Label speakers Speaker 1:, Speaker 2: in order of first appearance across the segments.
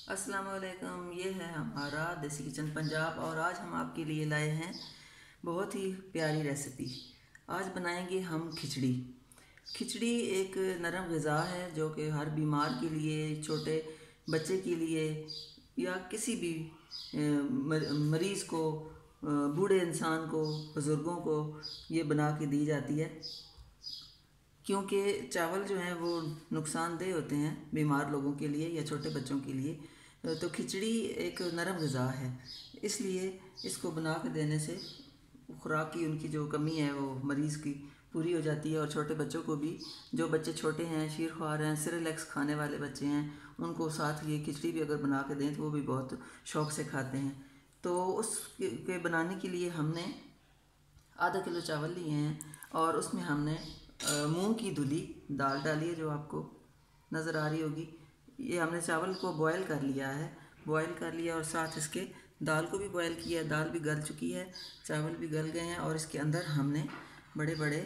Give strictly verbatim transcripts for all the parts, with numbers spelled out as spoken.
Speaker 1: अस्सलाम वालेकुम। ये है हमारा देसी किचन पंजाब और आज हम आपके लिए लाए हैं बहुत ही प्यारी रेसिपी। आज बनाएंगे हम खिचड़ी। खिचड़ी एक नरम ग़िज़ा है जो कि हर बीमार के लिए, छोटे बच्चे के लिए या किसी भी मरीज़ को, बूढ़े इंसान को, बुज़ुर्गों को ये बना के दी जाती है, क्योंकि चावल जो हैं वो नुकसानदेह होते हैं बीमार लोगों के लिए या छोटे बच्चों के लिए। तो खिचड़ी एक नरम ग़िज़ा है, इसलिए इसको बना के देने से खुराक की उनकी जो कमी है वो मरीज़ की पूरी हो जाती है। और छोटे बच्चों को भी, जो बच्चे छोटे हैं, शीर ख्वार हैं, सेरेलैक्स खाने वाले बच्चे हैं, उनको साथ ये खिचड़ी भी अगर बना के दें तो वो भी बहुत शौक़ से खाते हैं। तो उसके बनाने के लिए हमने आधा किलो चावल लिए हैं और उसमें हमने मूंग की धुली दाल डाली है जो आपको नज़र आ रही होगी। ये हमने चावल को बॉयल कर लिया है, बॉयल कर लिया और साथ इसके दाल को भी बॉयल किया। दाल भी गल चुकी है, चावल भी गल गए हैं और इसके अंदर हमने बड़े बड़े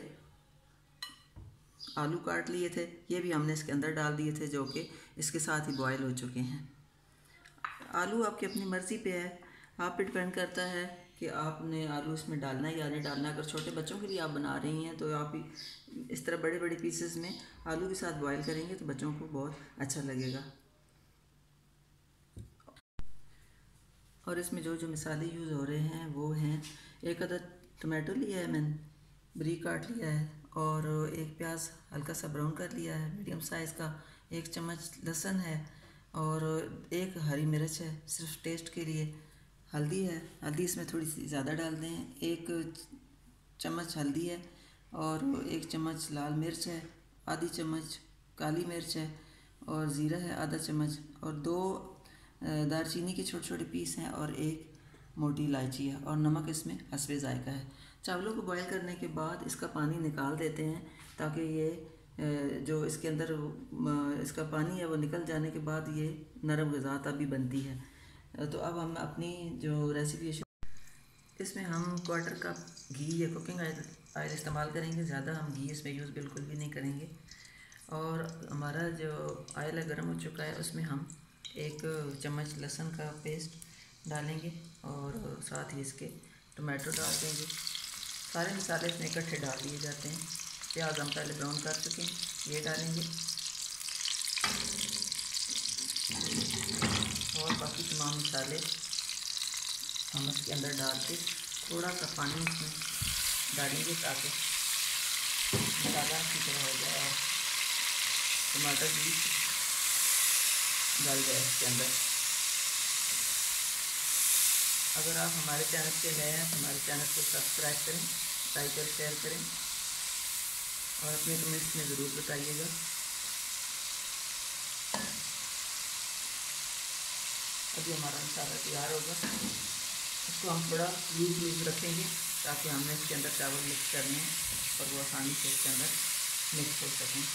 Speaker 1: आलू काट लिए थे, ये भी हमने इसके अंदर डाल दिए थे जो कि इसके साथ ही बॉयल हो चुके हैं। आलू आपकी अपनी मर्ज़ी पे है, आप पे डिपेंड करता है कि आपने आलू इसमें डालना है या नहीं डालना। अगर छोटे बच्चों के लिए आप बना रही हैं तो आप इस तरह बड़े बड़े पीसेस में आलू के साथ बॉयल करेंगे तो बच्चों को बहुत अच्छा लगेगा। और इसमें जो जो मसाले यूज़ हो रहे हैं वो हैं, एक अदद टमाटो लिया है मैंने, बारीक काट लिया है, और एक प्याज हल्का सा ब्राउन कर लिया है मीडियम साइज़ का, एक चम्मच लहसुन है और एक हरी मिर्च है सिर्फ टेस्ट के लिए। हल्दी है, हल्दी इसमें थोड़ी सी ज़्यादा डाल दें, एक चम्मच हल्दी है और एक चम्मच लाल मिर्च है, आधी चम्मच काली मिर्च है और ज़ीरा है आधा चम्मच, और दो दालचीनी के छोटे छोटे पीस हैं और एक मोटी इलायची है, और नमक इसमें हस्बे ज़ायका है। चावलों को बॉयल करने के बाद इसका पानी निकाल देते हैं ताकि ये जो इसके अंदर इसका पानी है वो निकल जाने के बाद ये नरम ग़िज़ा तभी बनती है। तो अब हम अपनी जो रेसिपी है इसमें हम क्वार्टर कप घी या कुकिंग ऑयल इस्तेमाल करेंगे, ज़्यादा हम घी इसमें यूज़ बिल्कुल भी नहीं करेंगे। और हमारा जो ऑयल है गर्म हो चुका है, उसमें हम एक चम्मच लहसुन का पेस्ट डालेंगे और साथ ही इसके टमाटो डाल देंगे। सारे मसाले इसमें इकट्ठे डाल दिए जाते हैं। प्याज हम पहले ब्राउन कर चुके हैं, ये डालेंगे और बाकी तमाम मसाले हम इसके अंदर डाल के थोड़ा सा पानी इसमें डालेंगे ताकि मसाला अच्छी तरह हो जाए और टमाटर भी डाल जाए इसके अंदर। अगर आप हमारे चैनल पे नए हैं तो हमारे चैनल को सब्सक्राइब करें, लाइक और शेयर करें और अपने कमेंट्स में ज़रूर बताइएगा। अभी हमारा मसाला तैयार होगा, इसको हम थोड़ा लूज लूज रखेंगे ताकि हमने इसके अंदर चावल मिक्स करने हैं और वो आसानी से इसके अंदर मिक्स हो सकें।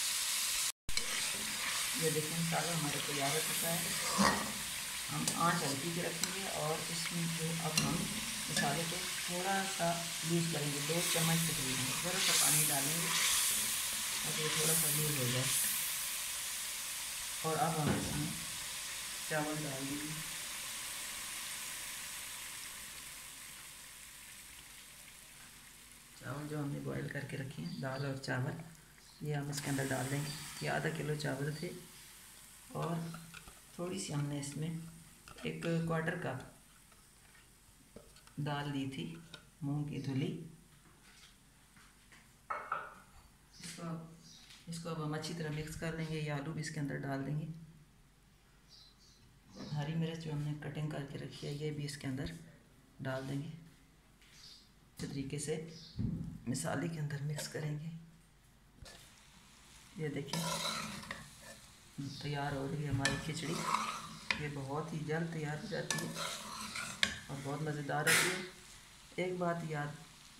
Speaker 1: ये देखिए मसाला हमारा तैयार हो चुका है। हम आँच हल्की पे रखेंगे और इसमें जो अब हम मसाले को थोड़ा सा लूज़ करेंगे, दो चम्मच तकरीबन थोड़ा सा पानी डालेंगे ताकि ये थोड़ा सा लूज़ हो जाए। और अब हम इसमें चावल डाल देंगे। चावल जो हमने बॉईल करके रखे हैं, दाल और चावल, ये हम इसके अंदर डाल देंगे। ये आधा किलो चावल थे और थोड़ी सी हमने इसमें एक क्वार्टर कप दाल ली थी मूंग की धुली। इसको इसको अब हम अच्छी तरह मिक्स कर लेंगे। ये आलू भी इसके अंदर डाल देंगे। हरी मिर्च जो हमने कटिंग करके रखी है ये भी इसके अंदर डाल देंगे। अच्छे तरीके से मसाले के अंदर मिक्स करेंगे। ये देखिए तैयार हो रही है हमारी खिचड़ी। ये बहुत ही जल्द तैयार हो जाती है और बहुत मज़ेदार होती है। एक बात याद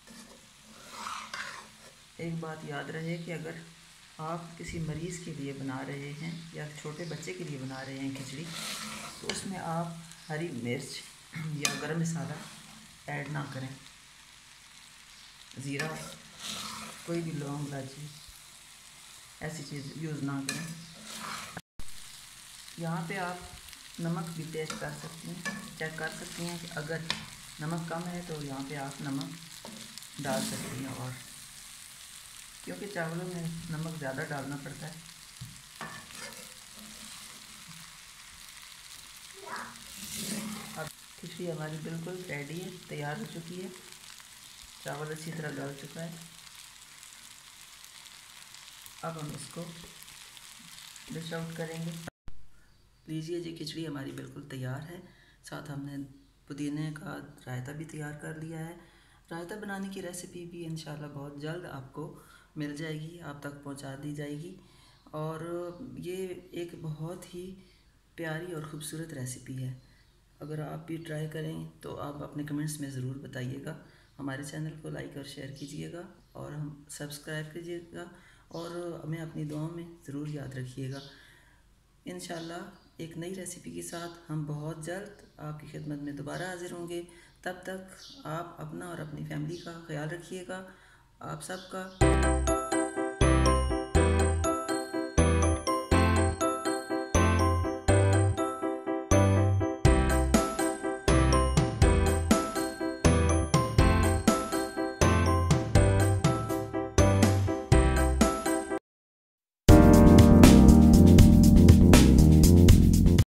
Speaker 1: एक बात याद रहे कि अगर आप किसी मरीज़ के लिए बना रहे हैं या छोटे बच्चे के लिए बना रहे हैं खिचड़ी, तो उसमें आप हरी मिर्च या गरम मसाला ऐड ना करें, ज़ीरा, कोई भी लौंग इलायची ऐसी चीज़ यूज़ ना करें। यहाँ पे आप नमक भी टेस्ट कर सकती हैं, चेक कर सकती हैं कि अगर नमक कम है तो यहाँ पे आप नमक डाल सकती हैं, और क्योंकि चावलों में नमक ज़्यादा डालना पड़ता है। अब खिचड़ी हमारी बिल्कुल रेडी है, तैयार हो चुकी है। चावल अच्छी तरह गल चुका है। अब हम इसको डिश आउट करेंगे। लीजिए जी, खिचड़ी हमारी बिल्कुल तैयार है। साथ हमने पुदीने का रायता भी तैयार कर लिया है। रायता बनाने की रेसिपी भी इंशाल्लाह बहुत जल्द आपको मिल जाएगी, आप तक पहुंचा दी जाएगी। और ये एक बहुत ही प्यारी और ख़ूबसूरत रेसिपी है। अगर आप भी ट्राई करें तो आप अपने कमेंट्स में ज़रूर बताइएगा। हमारे चैनल को लाइक और शेयर कीजिएगा और हम सब्सक्राइब कीजिएगा, और हमें अपनी दुआओं में ज़रूर याद रखिएगा। इंशाल्लाह एक नई रेसिपी के साथ हम बहुत जल्द आपकी खिदमत में दोबारा हाजिर होंगे। तब तक आप अपना और अपनी फैमिली का ख्याल रखिएगा। आप सबका